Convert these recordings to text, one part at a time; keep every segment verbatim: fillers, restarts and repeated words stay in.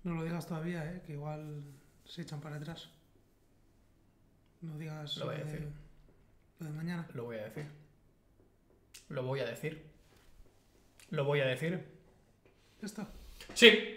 No lo digas todavía, ¿eh? Que igual se echan para atrás. No digas Lo voy a de, decir. lo de mañana. Lo voy a decir. Lo voy a decir. Lo voy a decir. ¿Esto? Sí.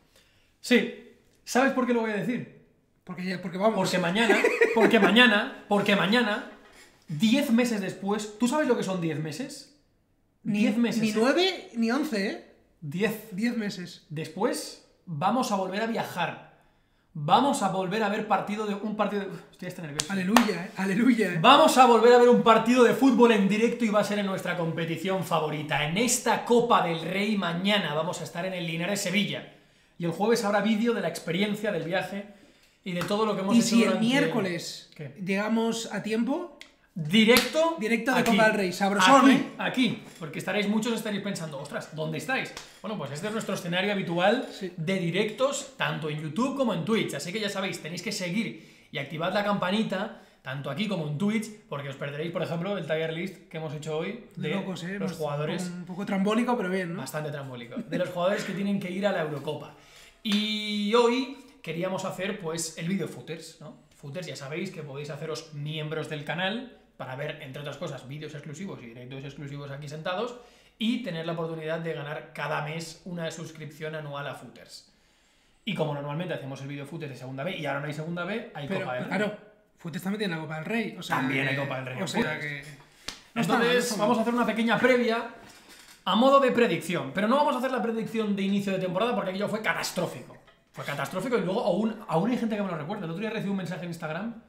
Sí. ¿Sabes por qué lo voy a decir? Porque, ya, porque vamos. Porque mañana, porque mañana, porque mañana, diez meses después, ¿tú sabes lo que son diez meses? Ni, diez meses. Ni ¿eh? nueve ni once, ¿eh? Diez. Diez meses. Después vamos a volver a viajar. Vamos a volver a ver partido de un partido de... Estoy hasta nervioso. Aleluya, ¿eh? Aleluya, ¿eh? Vamos a volver a ver un partido de fútbol en directo y va a ser en nuestra competición favorita. En esta Copa del Rey mañana vamos a estar en el Linares Sevilla. Y el jueves habrá vídeo de la experiencia del viaje y de todo lo que hemos Y hecho si el durante- miércoles ¿Qué? llegamos a tiempo, Directo. Directo de aquí. Copa del Rey, sabrosón, Aquí, ¿eh? aquí, porque estaréis, muchos estaréis pensando, ostras, ¿dónde estáis? Bueno, pues este es nuestro escenario habitual Sí. de directos, tanto en YouTube como en Twitch. Así que ya sabéis, tenéis que seguir y activad la campanita, tanto aquí como en Twitch, porque os perderéis, por ejemplo, el tier list que hemos hecho hoy de de locos, ¿eh? los Nos- jugadores. Un poco trambólico, pero bien, ¿no? Bastante trambólico. De los jugadores que tienen que ir a la Eurocopa. Y hoy queríamos hacer, pues, el vídeo footers, ¿no? Footers, ya sabéis que podéis haceros miembros del canal para ver, entre otras cosas, vídeos exclusivos y directos exclusivos aquí sentados y tener la oportunidad de ganar cada mes una suscripción anual a footers. Y como normalmente hacemos el vídeo footers de segunda B y ahora no hay segunda B, hay Pero, Copa del Rey. claro, Fuentes también tiene la Copa del Rey. O sea, También hay que- Copa del Rey. O sea que... No está mal, no Entonces, está mal. vamos a hacer una pequeña previa a modo de predicción. Pero no vamos a hacer la predicción de inicio de temporada porque aquello fue catastrófico. Fue catastrófico y luego aún, aún hay gente que me lo recuerda. El otro día recibí un mensaje en Instagram.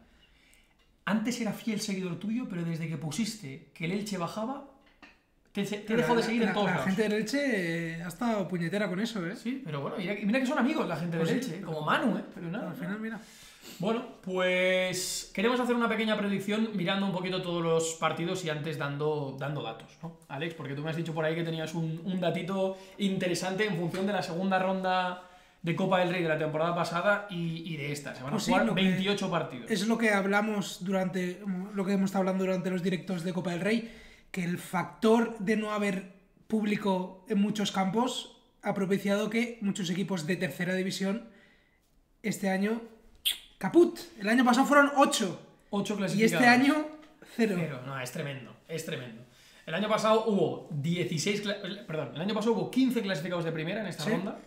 Antes era fiel seguidor tuyo, pero desde que pusiste que el Elche bajaba, te, te he Pero dejado de la- seguir la, en todos La lados. gente del Elche eh, ha estado puñetera con eso, ¿eh? Sí, pero bueno, mira, mira que son amigos la gente Pues del sí. Elche, como Manu, ¿eh? Pero nada. Al final, mira. Bueno, pues queremos hacer una pequeña predicción mirando un poquito todos los partidos y antes dando, dando datos, ¿no? Alex, porque tú me has dicho por ahí que tenías un, un datito interesante en función de la segunda ronda de Copa del Rey de la temporada pasada y, y de esta. Se van a Pues sí, jugar lo que- veintiocho partidos. Es lo que hablamos durante... Lo que hemos estado hablando durante los directos de Copa del Rey, que el factor de no haber público en muchos campos ha propiciado que muchos equipos de tercera división este año... ¡Caput! El año pasado fueron ocho. ocho Y clasificados. este año, cero. Cero. No, es tremendo, es tremendo. El año pasado hubo dieciséis... cla- Perdón, el año pasado hubo quince clasificados de primera en esta Sí. ronda.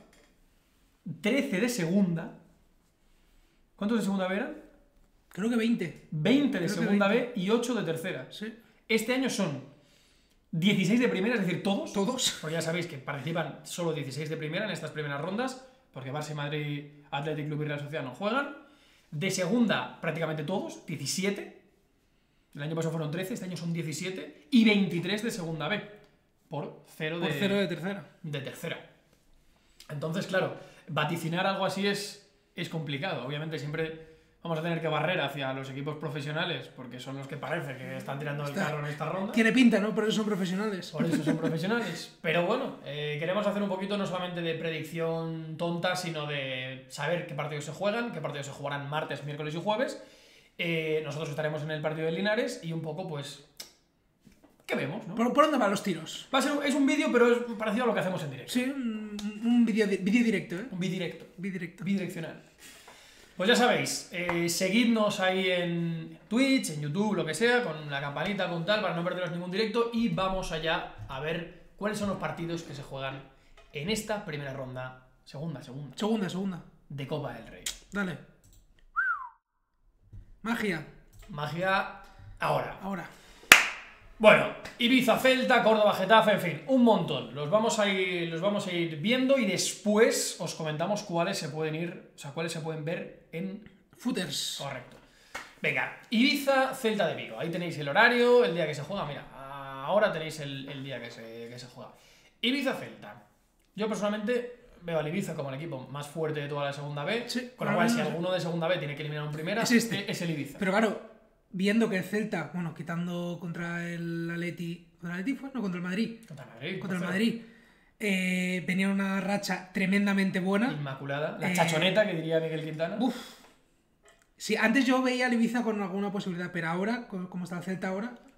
trece de segunda. ¿Cuántos de segunda B eran? Creo que veinte. veinte de Creo que segunda veinte. B y ocho de tercera. Sí. Este año son dieciséis de primera, es decir, todos. Todos. Porque ya sabéis que participan solo dieciséis de primera en estas primeras rondas, porque Barça, Madrid, Athletic Club y Real Sociedad no juegan. De segunda, prácticamente todos, diecisiete. El año pasado fueron trece, este año son diecisiete. Y veintitrés de segunda B, por cero de, Por cero de tercera. de tercera. Entonces, claro, vaticinar algo así es, es complicado. Obviamente siempre vamos a tener que barrer hacia los equipos profesionales, porque son los que parece que están tirando el Está- carro en esta ronda. Tiene pinta, ¿no? Por eso son profesionales. Por eso son profesionales. Pero bueno, eh, queremos hacer un poquito no solamente de predicción tonta, sino de saber qué partidos se juegan, qué partidos se jugarán martes, miércoles y jueves. Eh, nosotros estaremos en el partido de Linares y un poco, pues, ¿qué vemos? ¿no? ¿Por, por dónde van los tiros? Va a ser, es un vídeo, pero es parecido a lo que hacemos en directo. Sí, un, un vídeo di- vídeo directo, ¿eh? Un bidirecto, Bidirecto. bidireccional. Pues ya sabéis, eh, seguidnos ahí en Twitch, en YouTube, lo que sea, con la campanita, con tal, para no perderos ningún directo. Y vamos allá a ver cuáles son los partidos que se juegan en esta primera ronda, segunda, segunda, Segunda, segunda. de Copa del Rey. Dale. Magia. Magia ahora. Ahora. Bueno, Ibiza, Celta, Córdoba, Getafe, en fin, un montón. Los vamos a ir, los vamos a ir viendo y después os comentamos cuáles se pueden ir, o sea, cuáles se pueden ver en... Footers. Correcto. Venga, Ibiza, Celta de Vigo. Ahí tenéis el horario, el día que se juega. Mira, ahora tenéis el, el día que se, que se juega. Ibiza, Celta. Yo personalmente veo al Ibiza como el equipo más fuerte de toda la segunda B. Sí, con lo ahora cual, si mismo sí. alguno de segunda B tiene que eliminar un primera, Es este. es el Ibiza. Pero claro, viendo que el Celta, bueno, quitando contra el Atleti. ¿Contra el Atleti fue? No, contra el Madrid. Contra el Madrid. Contra el por Madrid. Eh, venía una racha tremendamente buena. cero. Inmaculada. La Eh, chachoneta que diría Miguel Quintana. Uf. Sí, antes yo veía al Ibiza con alguna posibilidad, pero ahora, co- como está el Celta ahora,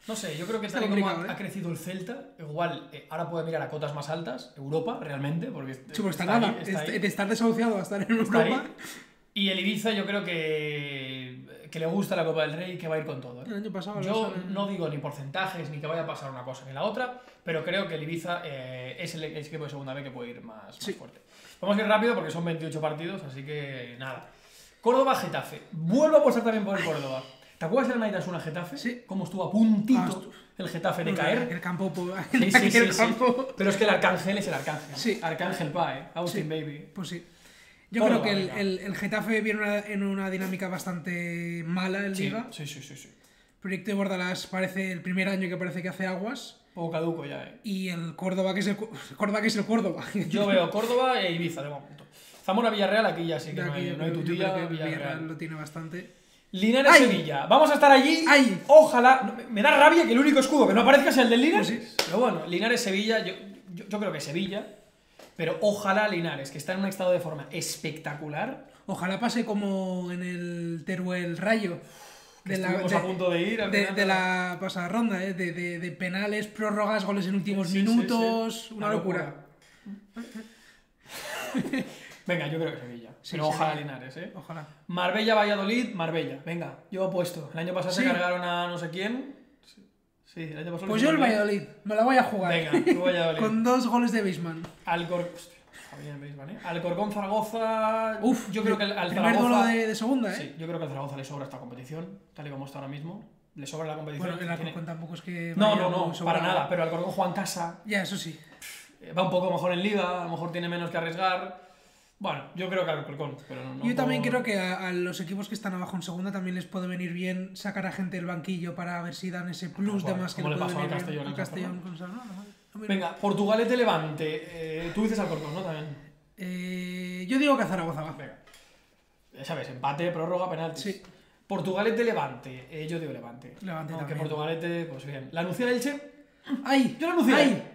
No sé, yo creo que Está tal y como ha, complicado, ¿eh? ha crecido el Celta, igual eh, ahora puede mirar a cotas más altas, Europa, realmente, porque Sí, pues está ahí, nada. está Est- ahí, de estar desahuciado a estar en está Europa. ahí. Y el Ibiza yo creo que, que le gusta la Copa del Rey y que va a ir con todo. ¿eh? El año pasado lo Yo saben. no digo ni porcentajes ni que vaya a pasar una cosa ni la otra, pero creo que el Ibiza eh, es el, el equipo de segunda B que puede ir más, Sí. más fuerte. Vamos a ir rápido porque son veintiocho partidos, así que nada. Córdoba-Getafe. Vuelvo a apostar también por el Córdoba. ¿Te acuerdas de la Naitasuna Getafe? Sí. Cómo estuvo a puntito Ah, estu- el Getafe de caer. El campo. po- Sí, sí, sí, aquel sí. campo. Pero es que el Arcángel es el Arcángel. Sí. Arcángel Pa, ¿eh? Austin Sí. Baby. Pues sí. Yo Córdoba, creo que el, venga. el, el Getafe viene una- en una dinámica bastante mala en Sí, Liga. sí, sí, sí, sí. Proyecto de Bordalás parece el primer año que parece que hace aguas. Poco caduco ya, ¿eh? Y el Córdoba, que es el, Cu- Córdoba, que es el Córdoba. Yo veo Córdoba e Ibiza de momento. Zamora-Villarreal, aquí ya sí que De no aquí hay, yo no hay creo- yo tutilla. creo que el Villarreal. Villarreal lo tiene bastante. Linares-Sevilla. Vamos a estar allí. ¡Ay! Ojalá. no, me- Me da rabia que el único escudo que no aparezca sea el del Linares. Pues sí. Pero bueno, Linares-Sevilla, yo, yo, yo creo que Sevilla. Pero ojalá Linares, que está en un estado de forma espectacular. Ojalá pase como en el Teruel Rayo. Que estuvimos a punto de ir al de, final de de la pasada ronda, ¿eh? de, de, de penales, prórrogas, goles en últimos Sí, sí, minutos. sí. Una locura. Venga, yo creo que Sevilla. Sí, pero ojalá Sevilla. Linares, ¿eh? Ojalá. Marbella-Valladolid, Marbella. Venga, yo apuesto. El año pasado Sí. se cargaron a no sé quién. Sí, sí, el año pasado. Pues lo yo el hicieron bien. Valladolid, me la voy a jugar. Venga, tú Valladolid. Con dos goles de Bisman. Alcor... Hostia, está bien el Beisman, ¿eh? Alcorcón Zaragoza. Uf, yo creo que al primer Zaragoza. duelo de, de segunda, ¿eh? Sí, yo creo que al Zaragoza le sobra esta competición, tal y como está ahora mismo. Le sobra la competición. Bueno, el Tiene- Alcorcón tampoco es que. No, vaya no, no, muy sobrado. para nada. Pero Alcorcón juega en casa, Ya, eso sí. eh, va un poco mejor en Liga, a lo mejor tiene menos que arriesgar. Bueno, yo creo que Alcorcón, pero no. no Yo también por- creo que a, a los equipos que están abajo en segunda también les puede venir bien sacar a gente del banquillo para ver si dan ese plus Bueno, de más que como le le puede pasó al venir Castellón bien en al Castellón Castellón. con Salvador, ¿no? No me- Venga, Portugalete Levante. Eh, tú dices Alcorcón, ¿no? También. Eh, yo digo que a Zaragoza va. Venga. Ya sabes, empate, prórroga, penaltis. Sí. Portugalete Levante. Eh, yo digo Levante. Levante Aunque también. Portugalete, pues bien. La Nucía Elche. ¡Ay! Yo la Nucía. ¡Ay!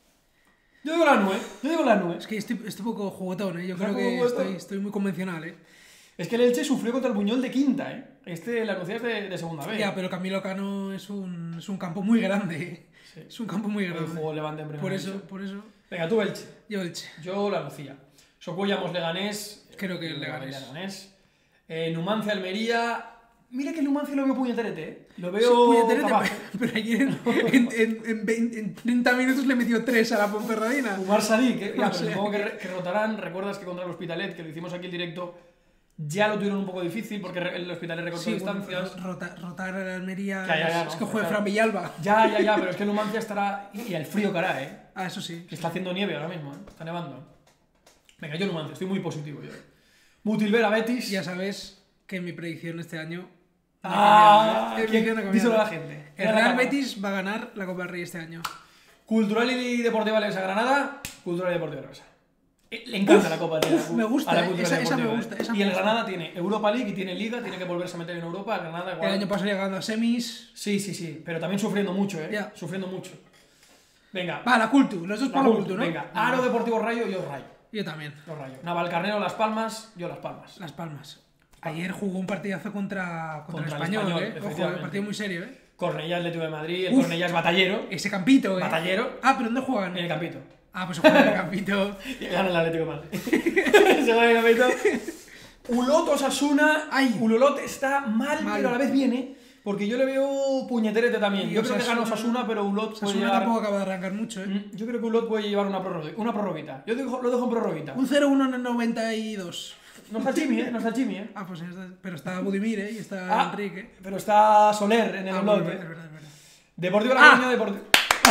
Yo digo la nube. Yo digo la nube. Es que estoy, estoy un poco juguetón, ¿eh? Yo ¿Estás creo un que poco estoy, juguetón? estoy muy convencional, ¿eh? Es que el Elche sufrió contra el Buñol de quinta, ¿eh? Este, la Nucía es de, de segunda vez. Ya, pero Camilo Cano es un, es un campo muy grande. Sí. Es un campo muy Hoy grande. jugó Levante en primera Por eso, división. por eso, Venga, tú Elche. yo Elche. Yo la Nucía. Socuellamos Leganés. Creo que el Yo Leganés. Leganés. Eh, Numancia Almería. Mira que el Numancia lo veo puñeterete, ¿eh? Lo Sí, veo. puñeterete, capaz. pero, pero ayer en, en, en, en veinte en treinta minutos le metió tres a la Ponferradina. Umar Sadik, ¿eh? Ya, O pero sea, supongo que, re- que rotarán. Recuerdas que contra el Hospitalet, que lo hicimos aquí el directo, ya lo tuvieron un poco difícil porque el Hospitalet recortó Sí, bueno, distancias. rota- rotar a la Almería Ya, ya, ya, es no, que juega claro. Fran Villalba. Ya, ya, ya, pero es que el Numancia estará. Y el frío que hará, ¿eh? Ah, eso sí. Que está haciendo nieve ahora mismo, ¿eh? Está nevando. Venga, yo Numancia, estoy muy positivo yo. Mutilvera Betis. Ya sabes que mi predicción este año. no ha Ah, cambiado, ¿eh? Mi ¿quién? predicción no ha Díselo a la cambiado. gente. El Era la Real cámara. Betis va a ganar la Copa del Rey este año. Cultural y Deportiva Leonesa Granada. Cultural y Deportiva Leonesa. Eh, Le encanta Uf, la Copa del Rey. uf, me gusta, a la eh, Cultural y esa- esa me Deportiva, gusta, ¿eh? esa me Y el gusta. Granada tiene Europa League y tiene Liga, tiene que volverse a meter en Europa. El Granada igual. El año pasado llegando a semis. Sí, sí, sí, pero también sufriendo mucho, ¿eh? Ya. Sufriendo mucho. Venga, Va, la Cultu, los dos la por la Cultu, Cultu, ¿no? venga. Aro Deportivo Rayo, yo Rayo. Yo también. Yo Rayo. Navalcarnero Las Palmas, yo Las Palmas. Las Palmas. Ayer jugó un partidazo contra, contra, Contra el el español, Español, ¿eh? Ojo, efectivamente. un partido muy serio, ¿eh? Cornellá Atlético de Madrid, el Uf. Cornellá es batallero. Ese campito, ¿eh? Batallero Ah, pero ¿dónde juegan? en el campito. Ah, pues juegan en el campito. Y gana el Atlético de Madrid. Se va en el campito. Ulot Osasuna. Ay. Ulot está mal, Mal. pero a la vez viene. Porque yo le veo puñeterete también. Y Yo creo que gana Osasuna- Osasuna, pero Ulot puede Osasuna llevar... tampoco acaba de arrancar mucho, ¿eh? Mm, Yo creo que Ulot puede llevar una, prórroga, una prorroguita. Yo digo- lo dejo en prorroguita. Un cero uno en el noventa y dos. No está Chimi, ¿eh? No está Chimi, ¿eh? Ah, pues ya está. Pero está Budimir, ¿eh? Y está Ah, Enrique. pero está Soler en el Ah, Ulot, bueno, ¿eh? es verdad, es verdad. Deportivo La Ah. Coruña, Deportivo...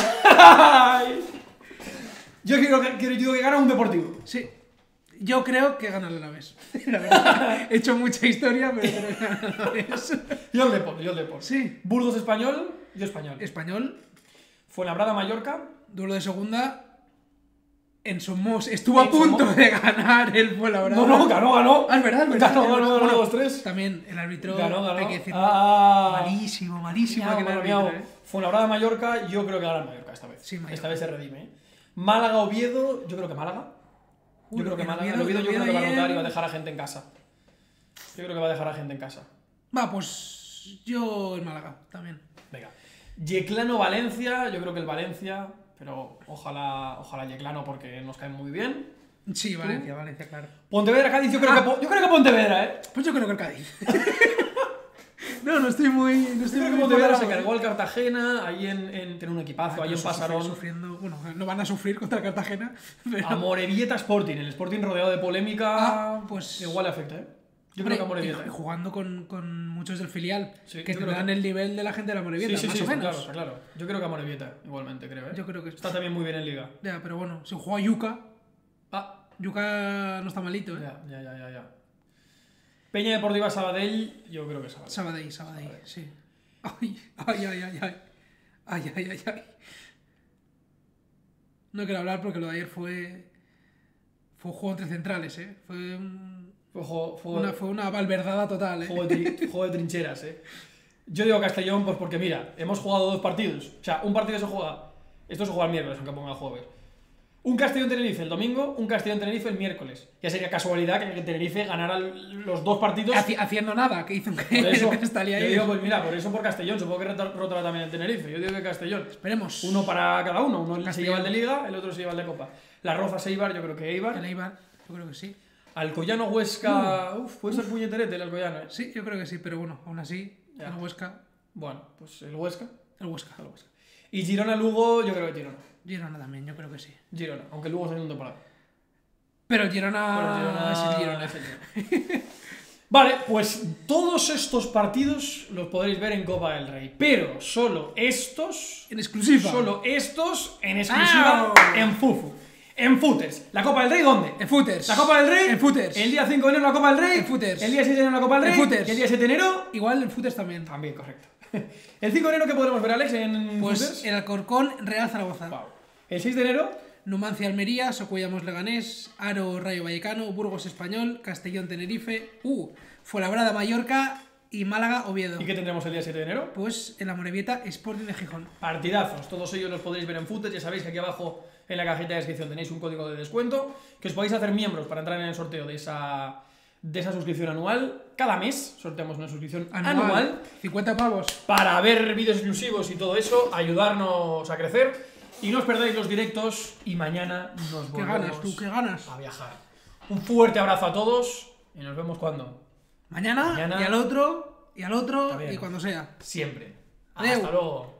Yo quiero que, quiero, digo que gana un Deportivo. Sí. Yo creo que gana el Alavés. La verdad. He hecho mucha historia, pero creo que gana el Alavés. Yo el Deport, yo el Deport. Sí. Burgos Español, yo Español. Español, Fuenlabrada Mallorca. duelo de segunda. En Somos estuvo a En punto Somos. de ganar el Fuenlabrada. No, no, ganó, ganó. Ah, es verdad, es verdad. Ganó, es ganó, verdad. ganó, Bueno, dos tres. También el árbitro, Ganó, ganó. hay que decirlo, Ah. malísimo, malísimo Miau, aquel miau, árbitro, miau. ¿eh? Fuenlabrada Mallorca, yo creo que gana el Mallorca esta vez. Sí, Mallorca. Esta vez se redime. ¿eh? Málaga Oviedo, yo creo que Málaga. Yo Uy, creo que el Málaga. El Oviedo- Oviedo el yo creo que va a Oviedo rotar y ayer- va a dejar a gente en casa. Yo creo que va a dejar a gente en casa. Va, pues yo el Málaga también. Venga. Yeclano-Valencia, yo creo que el Valencia, pero ojalá, ojalá Yeclano porque nos cae muy bien. Sí, Valencia, Valencia, claro. Pontevedra-Cádiz, yo, creo Ah. que, yo creo que Pontevedra, ¿eh? Pues yo creo que el Cádiz. No, no estoy muy. No Yo estoy creo que muy Pontevedra se preparado. cargó al Cartagena, ahí en, en tiene un equipazo, Ah, ahí en pero Pasarón. sufriendo, bueno, no van a sufrir contra el Cartagena. Pero... A Morevieta Sporting, el Sporting rodeado de polémica, Ah, pues- igual le afecta, ¿eh? Yo Hombre, creo que a Morevieta. y ¿eh? jugando con, con muchos del filial, Sí, que yo te creo dan que- el nivel de la gente de la Morevieta, Sí, sí, más sí, o está menos. claro, está claro. Yo creo que a Morevieta, igualmente, creo, ¿eh? Yo creo que Está también muy bien en Liga. Ya, pero bueno, si juega Yuca, Ah, Yuca no está malito, ¿eh? ya, ya, ya, ya. ya. Peña Deportiva Sabadell, yo creo que Sabadell. Sabadell, Sabadell, sí. Ay, ay, ay, ay, ay. Ay, ay, ay, ay. No quiero hablar porque lo de ayer fue. Fue un juego entre centrales, ¿eh? Fue, un- Fue, juego, fue- una, fue una valverdada total, ¿eh? juego de, tri- juego de trincheras, ¿eh? Yo digo Castellón, pues porque mira, hemos jugado dos partidos. O sea, un partido se juega. Esto se juega el miércoles, aunque ponga jueves. Un Castellón-Tenerife el domingo, un Castellón-Tenerife el miércoles. Ya sería casualidad que el Tenerife ganara los dos partidos. Haci- haciendo nada, que hizo un Por eso, que estaría yo ahí. digo, pues mira, por eso por Castellón, supongo que rota- rotará también el Tenerife. Yo digo que Castellón. Esperemos. Uno para cada uno, uno se Castellón. lleva el de Liga, el otro se lleva el de Copa. La Rozas Eibar, yo creo que El Eibar. Eibar, yo creo que sí. Alcoyano Huesca, uf, puede ser puñeterete el Alcoyano, ¿eh? Sí, yo creo que sí, pero bueno, aún así, Ya. el Huesca, Bueno, pues el Huesca. el Huesca. el Huesca. Y Girona Lugo, yo creo que Girona. Girona también, yo creo que sí. Girona, aunque Lugo está en un temporada. Pero el Girona, Pero Girona es el Girona. es el Girona. Vale, pues todos estos partidos los podréis ver en Copa del Rey, pero solo estos, En exclusiva. solo estos en exclusiva ¡Au! en Fufu, en Footers. ¿La Copa del Rey dónde? En Footers. ¿La Copa del Rey? En Footers. El día cinco de enero la Copa del Rey. En Footers. El día seis de enero la Copa del En Rey. Footers. Y el día siete de enero. Igual en Footers también. También, correcto. El cinco de enero, ¿qué podremos ver, Alex, en Pues Footers? el Alcorcón, Real Zaragoza. Wow. El seis de enero, Numancia Almería, Socuellamos Leganés, Aro Rayo Vallecano, Burgos Español, Castellón Tenerife, uh, Fuenlabrada Mallorca y Málaga Oviedo. ¿y qué tendremos el día siete de enero? Pues en la Morevieta, Sporting de Gijón. Partidazos, todos ellos los podréis ver en Footers. Ya sabéis que aquí abajo en la cajita de descripción tenéis un código de descuento que os podéis hacer miembros para entrar en el sorteo de esa, de esa suscripción anual. Cada mes sorteamos una suscripción anual, cincuenta pavos. para ver vídeos exclusivos y todo eso, ayudarnos a crecer. Y no os perdáis los directos y mañana nos ¿Qué volvemos ganas tú? ¿Qué ganas? a viajar. Un fuerte abrazo a todos y nos vemos cuando. Mañana, Mañana. y al otro, y al otro, Está bien. y cuando sea. Siempre. Adeu. Hasta luego.